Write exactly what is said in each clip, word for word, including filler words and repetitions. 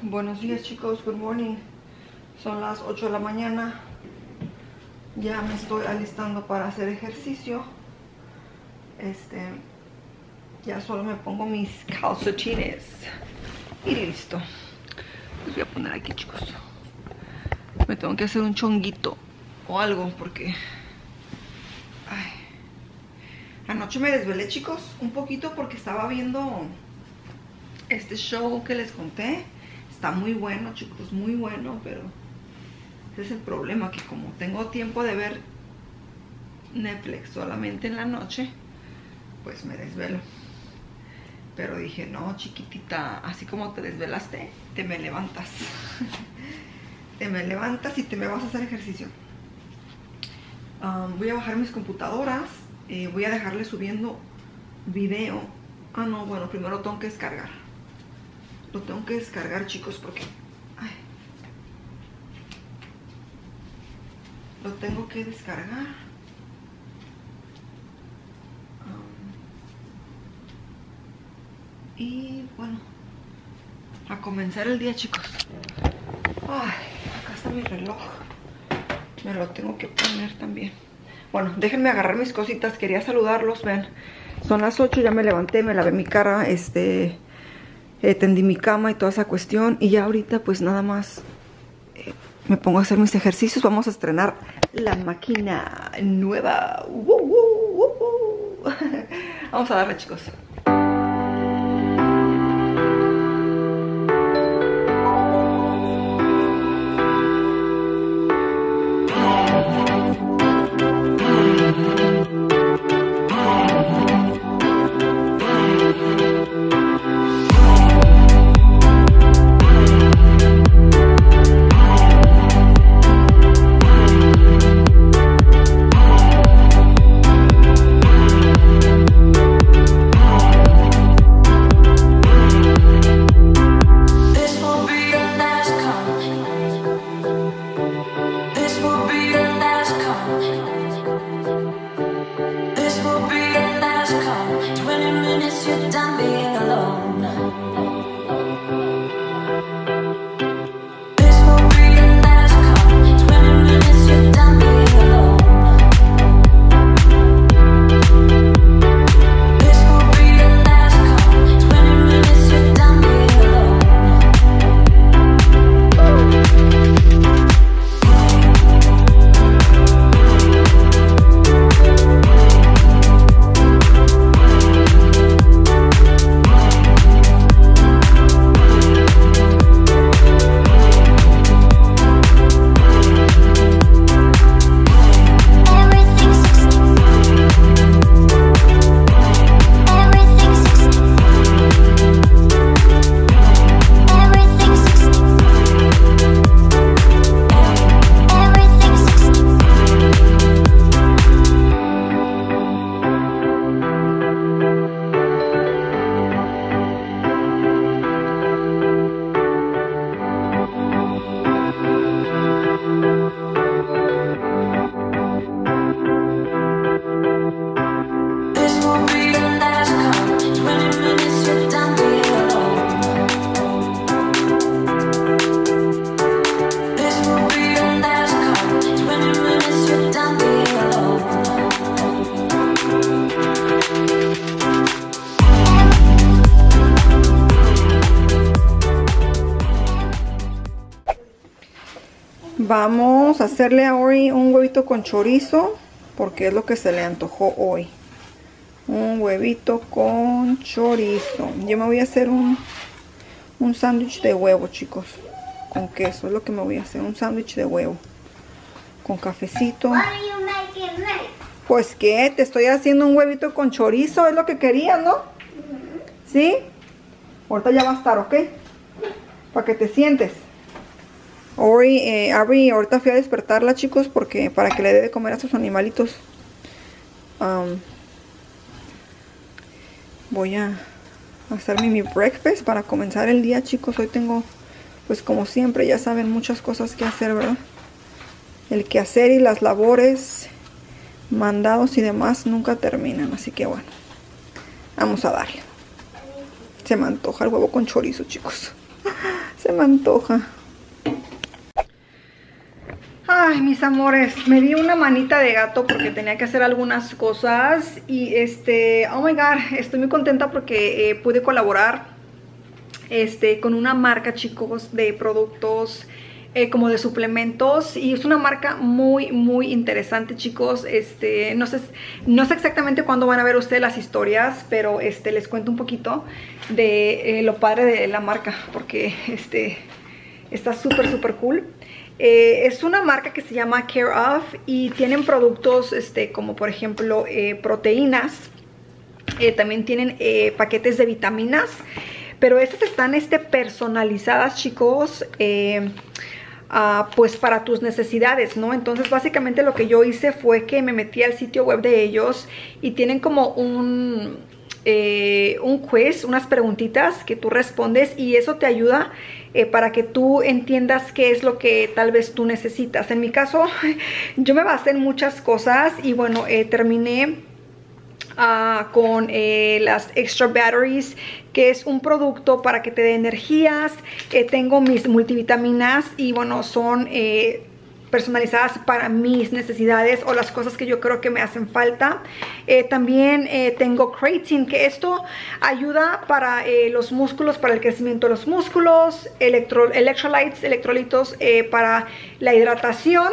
Buenos días, chicos, good morning. Son las ocho de la mañana. Ya me estoy alistando para hacer ejercicio. Este, ya solo me pongo mis calcetines y listo. Les voy a poner aquí, chicos. Me tengo que hacer un chonguito o algo porque ay. Anoche me desvelé, chicos, un poquito porque estaba viendo este show que les conté. Está muy bueno, chicos, muy bueno, pero ese es el problema, que como tengo tiempo de ver Netflix solamente en la noche, pues me desvelo. Pero dije, no, chiquitita, así como te desvelaste, te me levantas. Te me levantas y te me vas a hacer ejercicio. Um, voy a bajar mis computadoras, eh, voy a dejarle subiendo video. Ah, no, bueno, primero tengo que descargar. Lo tengo que descargar, chicos, porque ay, lo tengo que descargar. Um, y bueno, a comenzar el día, chicos. Ay, acá está mi reloj. Me lo tengo que poner también. Bueno, déjenme agarrar mis cositas. Quería saludarlos, ven. Son las ocho, ya me levanté, me lavé mi cara, este... Eh, tendí mi cama y toda esa cuestión. Y ya ahorita pues nada más eh, me pongo a hacer mis ejercicios. Vamos a estrenar la máquina nueva. ¡Woo, woo, woo, woo! Vamos a darle, chicos. Vamos a hacerle a Ori un huevito con chorizo, porque es lo que se le antojó hoy. Un huevito con chorizo. Yo me voy a hacer un, un sándwich de huevo, chicos, con queso. Es lo que me voy a hacer, un sándwich de huevo con cafecito. Pues que te estoy haciendo un huevito con chorizo, es lo que querías, ¿no? ¿Sí? Ahorita ya va a estar, ¿ok? Para que te sientes. Hoy, eh, Abby, ahorita fui a despertarla, chicos, porque para que le dé de comer a sus animalitos. Um, voy a hacerme mi breakfast para comenzar el día, chicos. Hoy tengo, pues como siempre, ya saben, muchas cosas que hacer, ¿verdad? El quehacer y las labores, mandados y demás nunca terminan, así que bueno, vamos a darle. Se me antoja el huevo con chorizo, chicos. Se me antoja. Ay, mis amores, me di una manita de gato porque tenía que hacer algunas cosas. Y este, oh my god, estoy muy contenta porque eh, pude colaborar este, con una marca, chicos, de productos Eh, como de suplementos, y es una marca muy muy interesante, chicos. Este, no sé, no sé exactamente cuándo van a ver ustedes las historias, pero este, les cuento un poquito de eh, lo padre de la marca, porque este, está súper súper cool. Eh, es una marca que se llama Care Of y tienen productos este, como por ejemplo eh, proteínas. Eh, también tienen eh, paquetes de vitaminas, pero estas están este, personalizadas, chicos. Eh, Uh, pues para tus necesidades, ¿no? Entonces básicamente lo que yo hice fue que me metí al sitio web de ellos y tienen como un, eh, un quiz, unas preguntitas que tú respondes, y eso te ayuda eh, para que tú entiendas qué es lo que tal vez tú necesitas. En mi caso, yo me basé en muchas cosas y bueno, eh, terminé Uh, con eh, las Extra Batteries, que es un producto para que te dé energías. Eh, tengo mis multivitaminas y bueno, son eh, personalizadas para mis necesidades o las cosas que yo creo que me hacen falta. Eh, también eh, tengo Creatine, que esto ayuda para eh, los músculos, para el crecimiento de los músculos, electro, electrolytes, electrolitos eh, para la hidratación.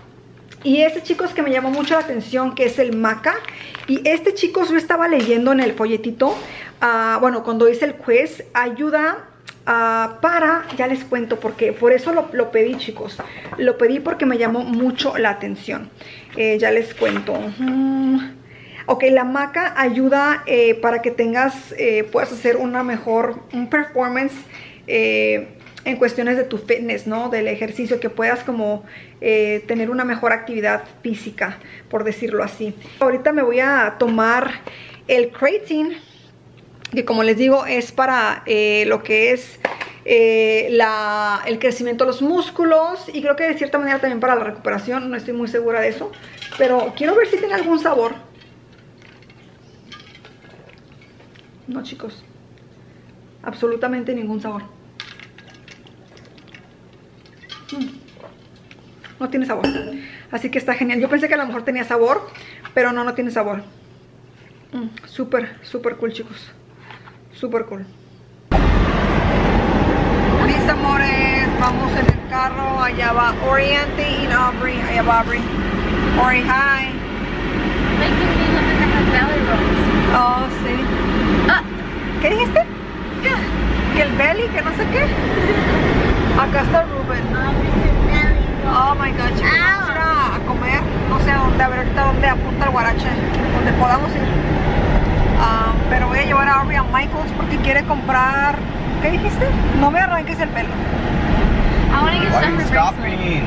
Y este, chicos, que me llamó mucho la atención, que es el maca. Y este, chicos, yo estaba leyendo en el folletito, uh, bueno, cuando hice el quiz, ayuda uh, para, ya les cuento porque, por eso lo, lo pedí, chicos. Lo pedí porque me llamó mucho la atención. Eh, ya les cuento. Uh, ok, la maca ayuda eh, para que tengas, eh, puedas hacer una mejor, un performance eh, en cuestiones de tu fitness, ¿no? Del ejercicio, que puedas como eh, tener una mejor actividad física, por decirlo así. Ahorita me voy a tomar el Creatine, que como les digo es para eh, lo que es eh, la, el crecimiento de los músculos, y creo que de cierta manera también para la recuperación. No estoy muy segura de eso, pero quiero ver si tiene algún sabor. No, chicos, absolutamente ningún sabor. No tiene sabor, así que está genial. Yo pensé que a lo mejor tenía sabor, pero no, no tiene sabor. mm, Súper, súper cool, chicos. Súper cool. Mis amores, vamos en el carro. Allá va Oriente y Aubrey. Allá va Aubrey. Ori, hi. Oh, sí. Ah, ¿qué dijiste? Que el belly, que no sé qué. Acá está Ruben. Oh my god, chicos, vamos a ir a, a comer. No sé a dónde, a ver ahorita dónde apunta el guarache, donde podamos ir. Um, pero voy a llevar a Aubrey a Michael's porque quiere comprar. ¿Qué dijiste? No me arranques el pelo. I want to get some bracelets.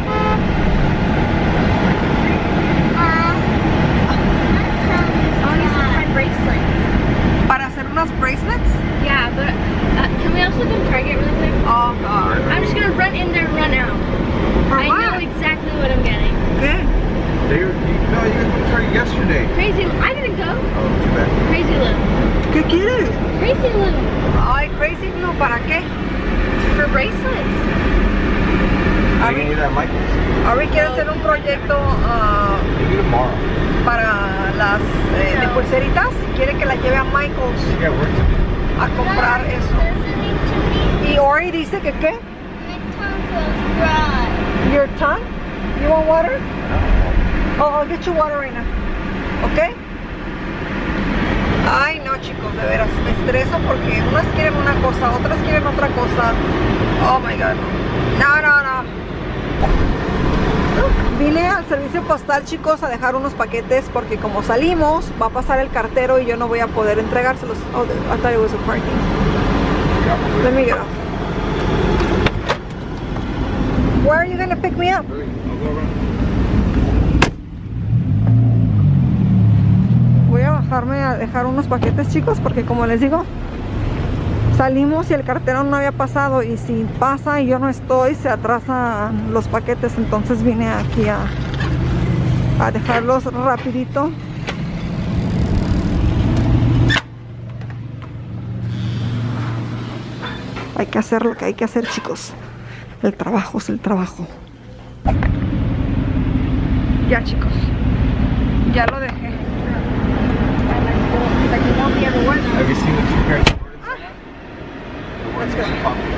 Para hacer unas bracelets? Yeah, but uh, can we also go to Target really quick? Oh god. I'm just gonna run in there and run out. For I what? know exactly what I'm getting. ¿Qué? They were, you, no, you went to Target yesterday. Crazy, I didn't go. Oh, too bad. Crazy Lou. ¿Qué quieres? Crazy Lou. Ay, Crazy Glue, ¿para qué? For bracelets. Are you at Michael's? Aubrey quiere hacer un proyecto uh, Maybe tomorrow. para las eh, de pulseritas y quiere que la lleve a Michael's You got work to do. a comprar eso. Y Ori dice que ¿qué? Your tongue? You want water? Oh, I'll get you water right now. ¿Ok? Ay, no, chicos, de veras, me estreso porque unas quieren una cosa, otras quieren otra cosa. Oh my god. No, no, no. Vine al servicio postal, chicos, a dejar unos paquetes porque como salimos, va a pasar el cartero y yo no voy a poder entregárselos. Oh, I thought it was a parking. Let me get off. Where are you gonna pick me up? Voy a bajarme a dejar unos paquetes, chicos, porque como les digo, salimos y el cartero no había pasado, y si pasa y yo no estoy, se atrasan los paquetes. Entonces vine aquí a, a dejarlos rapidito. Hay que hacer lo que hay que hacer, chicos. El trabajo es el trabajo. Ya, chicos. Ya lo dejé. Have you seen the two pairs of Jordans? Let's go.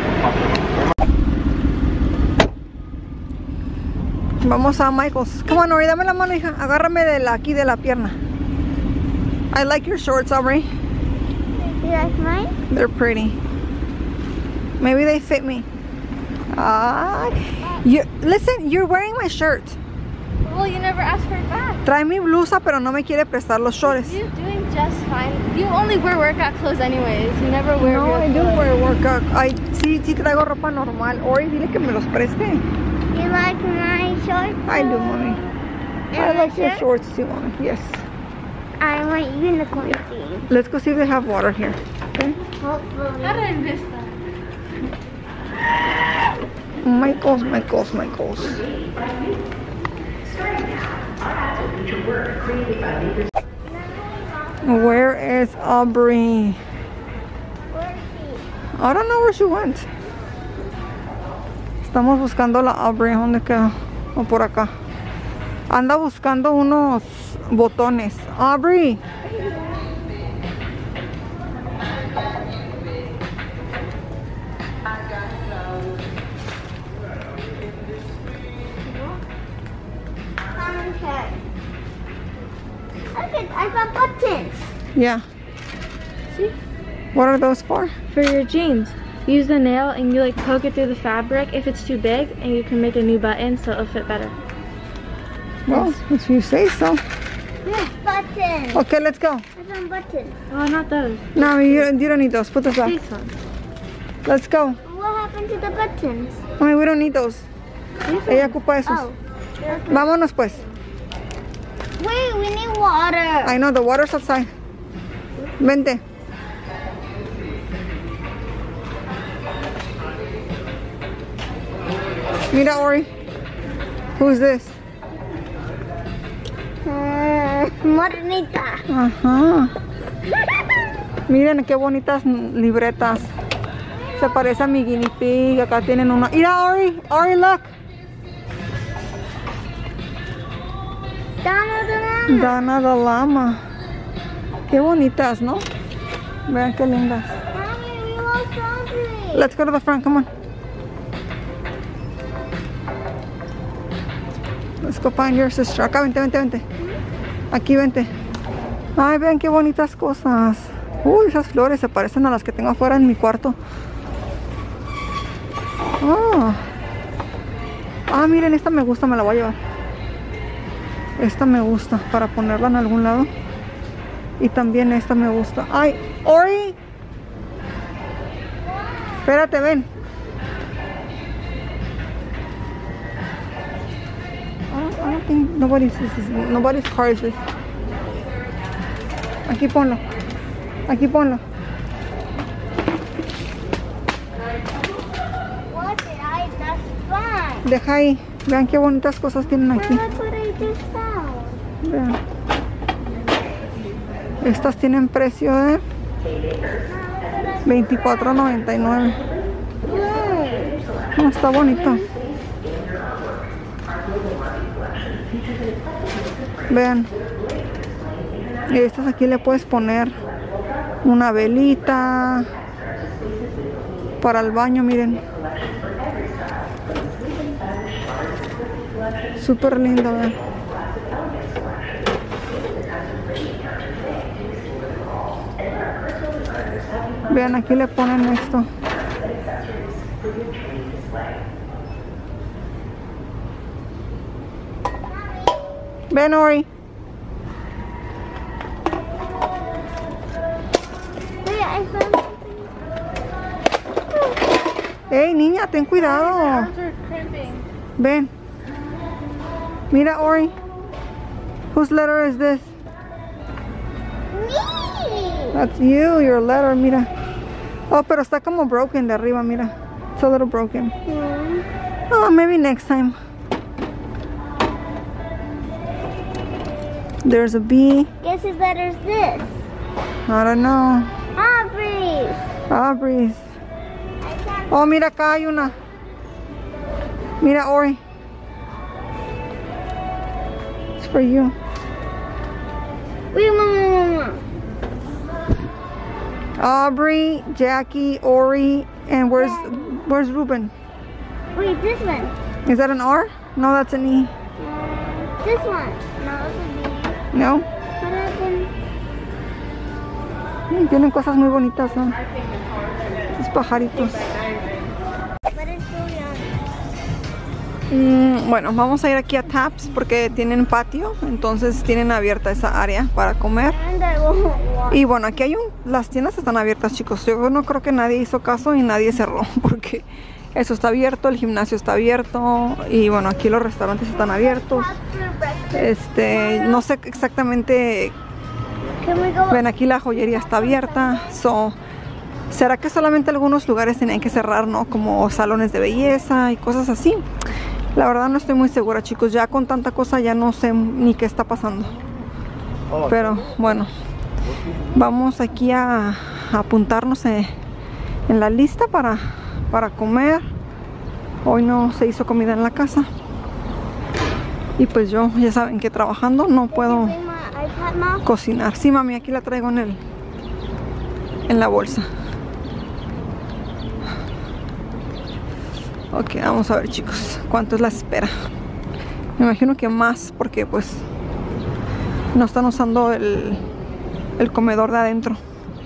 Vamos a Michael's. Come on, Ori, dame la mano, hija. Agárrame de la, aquí de la pierna. I like your shorts, Aubrey. You like mine? They're pretty. Maybe they fit me. Ah, you listen. You're wearing my shirt. Well, you never asked for it back. Trae mi blusa, pero no me quiere prestar los shorts. You're doing just fine. You only wear workout clothes anyways. You never wear No, real I do clothes. wear workout. I sí, sí traigo ropa normal. Ori, dile que me los preste. You like my shorts? I do, mommy. And I my like your shirt? shorts too, mommy. Yes. I want unicorn thing. Let's go see if they have water here. Okay. Hopefully. How did I miss that? Michael's, Michael's, Michael's. Where is Aubrey? Where is she? I don't know where she went. Estamos buscando la Aubrey. ¿Dónde quedó? O por acá. Anda buscando unos botones. Aubrey. Okay, I got buttons. Yeah. See? What are those for? For your jeans, use the nail and you like poke it through the fabric if it's too big, and you can make a new button so it'll fit better. Well, if you say so. Yes, buttons. Okay, let's go. I found buttons. Oh, not those. No, you, you don't need those. Put those back. These ones. Let's go. What happened to the buttons? I mean, we don't need those. These Ella ones. ocupa esos. Oh. Vámonos pues. Wait, we need water. I know, the water's outside. Vente. Mira, Ori. Who's this? Uh, Morenita. Ajá. Miren qué bonitas libretas. Se parece a mi guinea pig. Acá tienen una. Mira, Ori. Ori, look. Dana the llama. Dana the llama. Qué bonitas, ¿no? Vean qué lindas. Mommy, we lost laundry. Let's go to the front, come on. Let's go find your sister. Acá, vente, vente, vente. Aquí, vente. Ay, vean qué bonitas cosas. Uy, esas flores se parecen a las que tengo afuera en mi cuarto. Oh. Ah, miren, esta me gusta, me la voy a llevar. Esta me gusta para ponerla en algún lado. Y también esta me gusta. Ay, Ori. Espérate, ven. I don't, I don't think nobody's, this is, nobody's car is this. Aquí ponlo. Aquí ponlo. What did I just find? Deja ahí. Vean qué bonitas cosas tienen aquí. Well, look what I just found. Vean. Estas tienen precio de veinticuatro noventa y nueve. Hmm. No, está bonito. Vean. Y estas aquí le puedes poner una velita para el baño, miren. Súper lindo, vean. Vean, aquí le ponen esto. Ven, Ori. Wait, I found something. Ey, niña, ten cuidado. Arms are crimping. Ven. Mira, Ori. Whose letter is this? Me. That's you, your letter, mira. Oh, pero está como broken de arriba, mira. It's a little broken. Hmm. Oh, maybe next time. There's a B. Guess whose letter is this? I don't know. Aubrey. Aubrey's. I found Oh, mira, acá hay una. Mira, Ori. It's for you. Wait, mama, mama. Aubrey, Jackie, Ori, and where's where's Ruben? Wait, this one. Is that an R? No, that's an E. Uh, this one. No, it's a B. No. What happened? Mm, tienen cosas muy bonitas, ¿no? Estos pajaritos. But it's so young. Mm, bueno, vamos a ir aquí a Taps porque tienen patio, entonces tienen abierta esa área para comer. And I won't walk. Y bueno, aquí hay un... Las tiendas están abiertas, chicos. Yo no creo que nadie hizo caso y nadie cerró porque eso está abierto, el gimnasio está abierto y bueno, aquí los restaurantes están abiertos. Este, no sé exactamente... Can we go? Ven, aquí la joyería está abierta. So, ¿será que solamente algunos lugares tenían que cerrar, no? Como salones de belleza y cosas así. La verdad no estoy muy segura, chicos. Ya con tanta cosa ya no sé ni qué está pasando. Pero bueno, vamos aquí a, a apuntarnos en, en la lista para, para comer. Hoy no se hizo comida en la casa. Y pues yo, ya saben que trabajando no puedo cocinar. Sí, mami, aquí la traigo en el en la bolsa. Ok, vamos a ver, chicos, cuánto es la espera. Me imagino que más porque pues no están usando el, el comedor de adentro.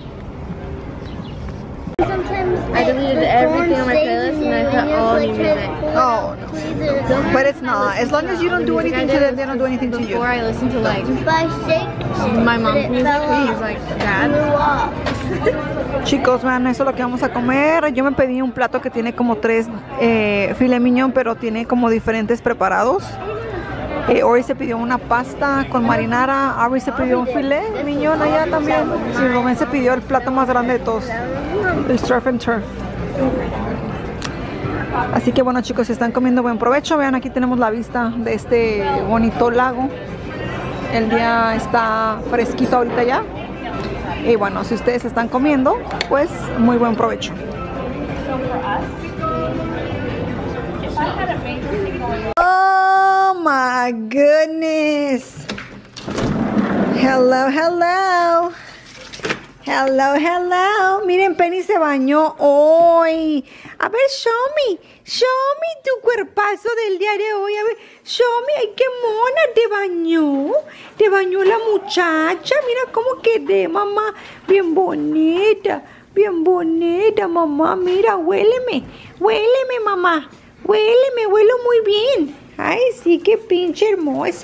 I deleted everything on my playlist and I put all new music. Oh, no. But it's not. As long as you don't do anything to them, they don't do anything to you. Before I listened to like my mom's music, which is like bad. Chicos, vean, eso es lo que vamos a comer. Yo me pedí un plato que tiene como tres eh, filet mignon, pero tiene como diferentes preparados. Eh, Ori se pidió una pasta con marinara. Ari se pidió un filet mignon allá también. Sí, Rubén se pidió el plato más grande de todos, el surf and turf. Así que bueno, chicos, si están comiendo, buen provecho. Vean, aquí tenemos la vista de este bonito lago. El día está fresquito ahorita ya. Y bueno, si ustedes están comiendo, pues muy buen provecho. Oh my goodness. Hello, hello. Hello, hello. Miren, Penny se bañó hoy. A ver, show me. Show me tu cuerpazo del día de hoy. A ver, show me. Ay, qué mona. ¿Te bañó? ¿Te bañó la muchacha? Mira cómo quedé, mamá. Bien bonita. Bien bonita, mamá. Mira, huéleme. Huéleme, mamá. Huéleme, huelo muy bien. Ay, sí, qué pinche hermosa.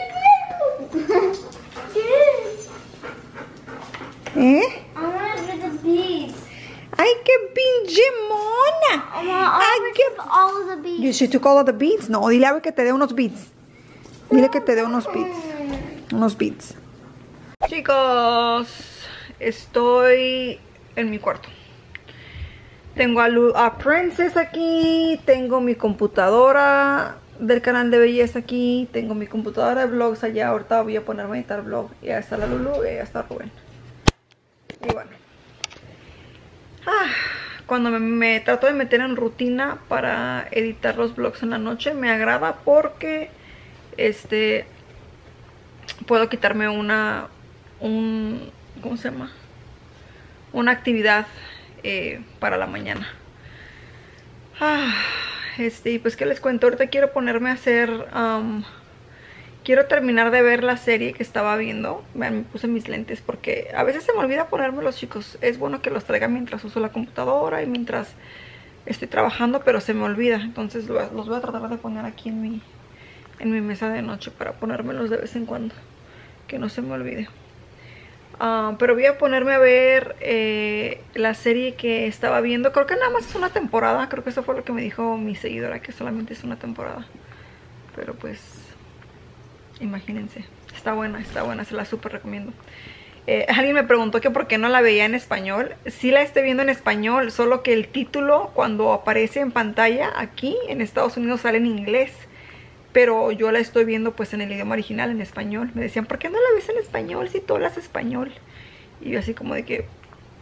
¿Eh? I want to do the beads. ¡Ay, qué pinche mona! I want ¡Ay, to qué... give all of the beads. You should took all of the beads. No, dile a ver que te dé unos beads. Dile que te dé unos beads. Unos beads. Chicos, estoy en mi cuarto. Tengo a, Lu a Princess aquí. Tengo mi computadora del canal de belleza aquí. Tengo mi computadora de vlogs allá. Ahorita voy a ponerme a editar vlog. Y ahí está la Lulu y ahí está Rubén. Y bueno, ah, cuando me, me trato de meter en rutina para editar los vlogs en la noche, me agrada porque este puedo quitarme una un ¿cómo se llama? Una actividad eh, para la mañana. Ah, este, y pues que les cuento, ahorita quiero ponerme a hacer um, quiero terminar de ver la serie que estaba viendo. Vean, me puse mis lentes porque a veces se me olvida ponérmelos, chicos. Es bueno que los traiga mientras uso la computadora y mientras estoy trabajando, pero se me olvida. Entonces los voy a tratar de poner aquí en mi, en mi mesa de noche para ponérmelos de vez en cuando, que no se me olvide. Uh, pero voy a ponerme a ver eh, la serie que estaba viendo. Creo que nada más es una temporada. Creo que eso fue lo que me dijo mi seguidora, que solamente es una temporada. Pero pues... imagínense, está buena, está buena, se la súper recomiendo. eh, Alguien me preguntó que por qué no la veía en español. Sí la estoy viendo en español, solo que el título cuando aparece en pantalla aquí en Estados Unidos sale en inglés, pero yo la estoy viendo pues en el idioma original, en español. Me decían, ¿por qué no la ves en español si tú hablas español? Y yo así como de que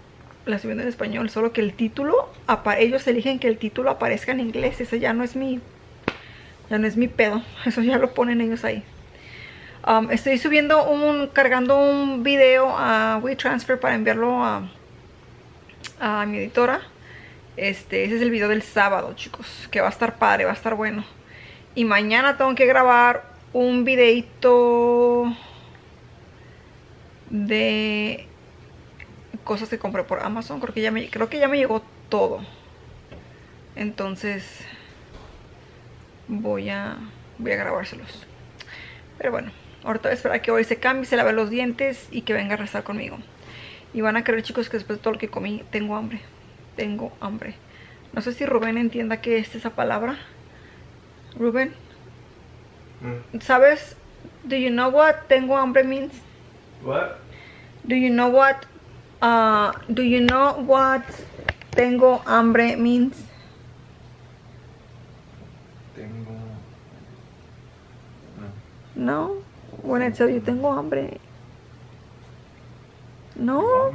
la estoy viendo en español, solo que el título, ellos eligen que el título aparezca en inglés. Ese ya no es mi, ya no es mi pedo. Eso ya lo ponen ellos ahí. Um, estoy subiendo un, cargando un video a WeTransfer para enviarlo a, a mi editora. Este, ese es el video del sábado, chicos, que va a estar padre, va a estar bueno. Y mañana tengo que grabar un videito de cosas que compré por Amazon. Creo que ya me, creo que ya me llegó todo. Entonces voy a, voy a grabárselos. Pero bueno, ahorita voy a esperar que hoy se cambie, se lave los dientes y que venga a rezar conmigo. Y van a creer, chicos, que después de todo lo que comí, tengo hambre. Tengo hambre. No sé si Rubén entienda qué es esa palabra. Rubén, mm. ¿sabes? Do you know what tengo hambre means? What? Do you know what? Uh, do you know what tengo hambre means? Tengo. No. No. When I tell you tengo hambre. No.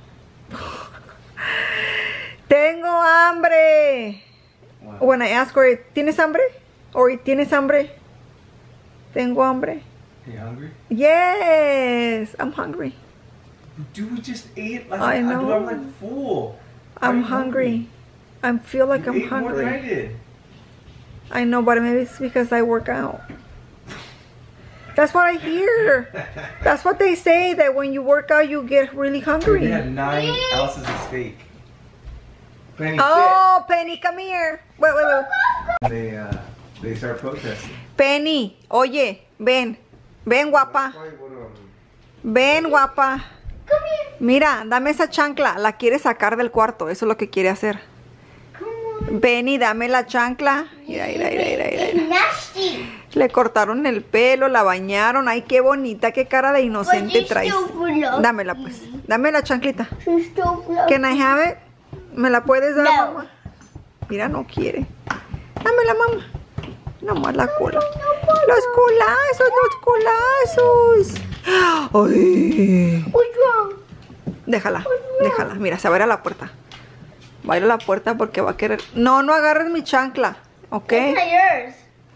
Tengo hambre. What? When I ask her, ¿tienes hambre? Or ¿tienes hambre? Tengo hambre. Are you hungry? Yes, I'm hungry. Dude, we just ate. Like, I know. Dude, I'm like full. Why I'm are you hungry. I feel like You I'm ate more than I hungry. did. I know, but maybe it's because I work out. That's what I hear. That's what they say, that when you work out, you get really Dude, hungry. they had nine ounces of steak. Penny, Oh, Penny, come here. Wait, wait, wait. sit. They uh, they start protesting. Penny, oye, ven. Ven, guapa. That's probably what, um, Ven, guapa. Mira, dame esa chancla. La quiere sacar del cuarto. Eso es lo que quiere hacer. Ven y dame la chancla. Mira, mira, mira, mira, mira. It's nasty. Le cortaron el pelo, la bañaron. Ay, qué bonita, qué cara de But inocente it's traes. still full of Dámela, pues. Dame la chanclita. It's still full of Can I have it? ¿Me la puedes dar, No. mamá? Mira, no quiere. Dámela, mamá. Nomás la cola. Los colazos, los colazos. Ay. What's wrong? Déjala, déjala. Mira, se va a ir a la puerta. Va a ir a la puerta porque va a querer. No, no agarres mi chancla. ¿Ok? It's not yours.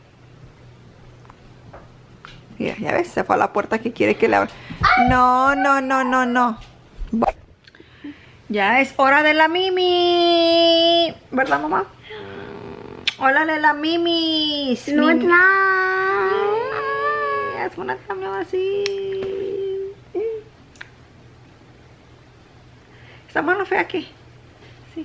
Mira, ya ves, se fue a la puerta que quiere que le abra. No, no, no, no, no. Va- Ya es hora de la Mimi. ¿Verdad, mamá? Hola, de la Mimi. No, it's Mimi. not. Es una cambio así. Esta mano fea aquí. Sí.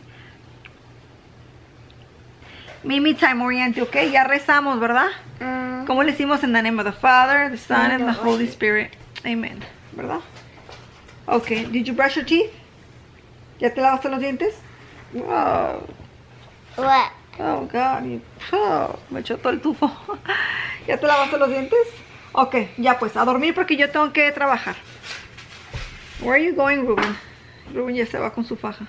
Mimi time oriente, ok. Ya rezamos, ¿verdad? Mm. ¿Cómo le hicimos? En the name of the Father, the Son, and the Holy Spirit. Amen. ¿Verdad? Ok. Did you brush your teeth? ¿Ya te lavaste los dientes? Wow. What? Oh, God. you- oh, me echó todo el tufo. ¿Ya te lavaste los dientes? Ok, ya pues, a dormir porque yo tengo que trabajar. Where are you going, Ruben? Ruben ya se va con su faja.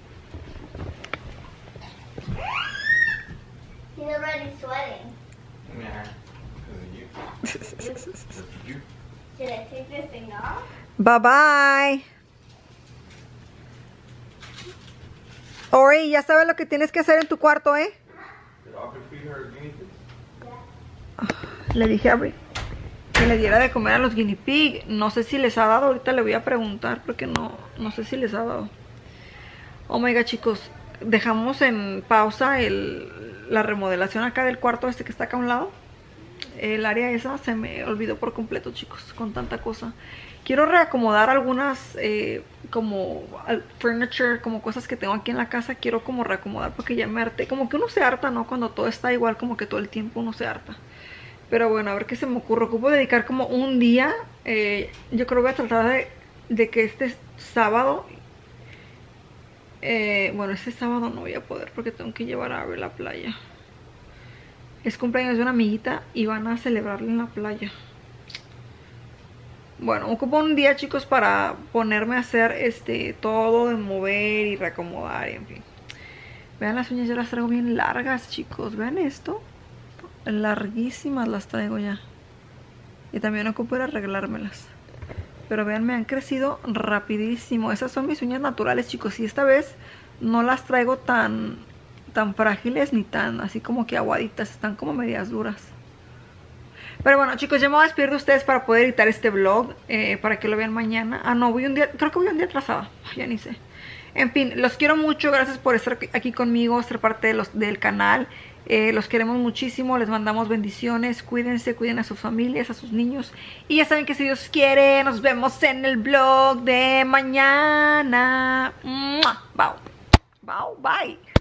He's already sweating. Yeah, because of you. Should I take this thing off? Bye bye. Ori, ya sabes lo que tienes que hacer en tu cuarto, ¿eh? Did Aubrey feed her guinea pigs? Le dije a Bri que le diera de comer a los guinea pig. No sé si les ha dado, ahorita le voy a preguntar porque no, no sé si les ha dado. Oh my god, chicos, dejamos en pausa el, la remodelación acá del cuarto este que está acá a un lado. El área esa se me olvidó por completo, chicos, con tanta cosa. Quiero reacomodar algunas eh, como al- furniture, como cosas que tengo aquí en la casa. Quiero como reacomodar porque ya me harté. Como que uno se harta, ¿no? Cuando todo está igual, como que todo el tiempo uno se harta. Pero bueno, a ver qué se me ocurre. Ocupo dedicar como un día. eh, yo creo que voy a tratar de, de que este sábado... eh, bueno, este sábado no voy a poder porque tengo que llevar a Abby a la playa. Es cumpleaños de una amiguita y van a celebrarle en la playa. Bueno, ocupo un día, chicos, para ponerme a hacer este todo de mover y reacomodar y en fin. Vean, las uñas ya las traigo bien largas, chicos. Vean esto. Larguísimas las traigo ya. Y también ocupo ir a arreglármelas. Pero vean, me han crecido rapidísimo. Esas son mis uñas naturales, chicos. Y esta vez no las traigo tan, tan frágiles ni tan así como que aguaditas. Están como medias duras. Pero bueno, chicos, ya me voy a despedir de ustedes para poder editar este vlog. Eh, para que lo vean mañana. Ah, no, voy un día, creo que voy un día atrasada. Ya ni sé. En fin, los quiero mucho. Gracias por estar aquí conmigo, ser parte de los, del canal. Eh, los queremos muchísimo, les mandamos bendiciones. Cuídense, cuiden a sus familias, a sus niños. Y ya saben que si Dios quiere, nos vemos en el vlog de mañana. ¡Mua! Bye. Bye, bye.